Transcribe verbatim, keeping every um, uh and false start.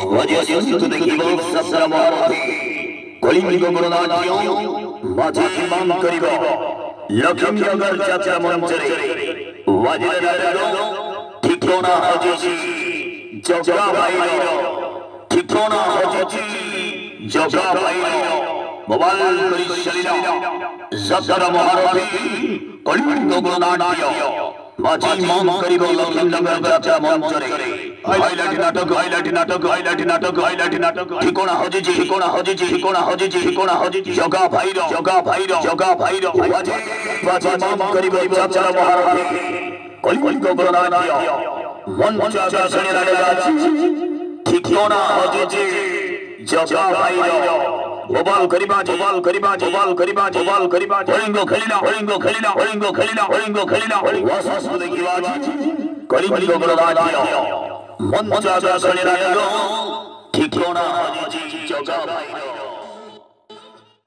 वजह सुत देखिबो सत्र महारथी कलिंग गणनाट्य माझी मान करिबो लक्ष्मी नगर जात्रा मंचरे वजह नाटक ठिकाना हजिजी जगा भाईरो ठिकाना हजिजी जगा भाईरो मोबाइल करी शरीरा सत्र महारथी कलिंग गणनाट्य माझी मान करिबो लक्ष्मी नगर जात्रा मंचरे हाइलाइट नाटक हाइलाइट नाटक हाइलाइट नाटक हाइलाइट नाटक ठिकाना हजिजी ठिकाना हजिजी ठिकाना हजिजी ठिकाना हजिजी जगा भाईरो जगा भाईरो जगा भाईरो बाजे बाजे मान करिबो जात्रा महारथी कलिंग गणनाट्य मंच आकर्षण राजा ठिकाना हजिजी जगा भाईरो मोबाइल करिबा मोबाइल करिबा मोबाइल करिबा मोबाइल करिबा हरिंगो खेलिना हरिंगो खेलिना हरिंगो खेलिना हरिंगो खेलिना वासस देखिबा कलिंग गणनाट्य मंच आकर्षण राजा ठिकाना हजिजी जगा भाईरो।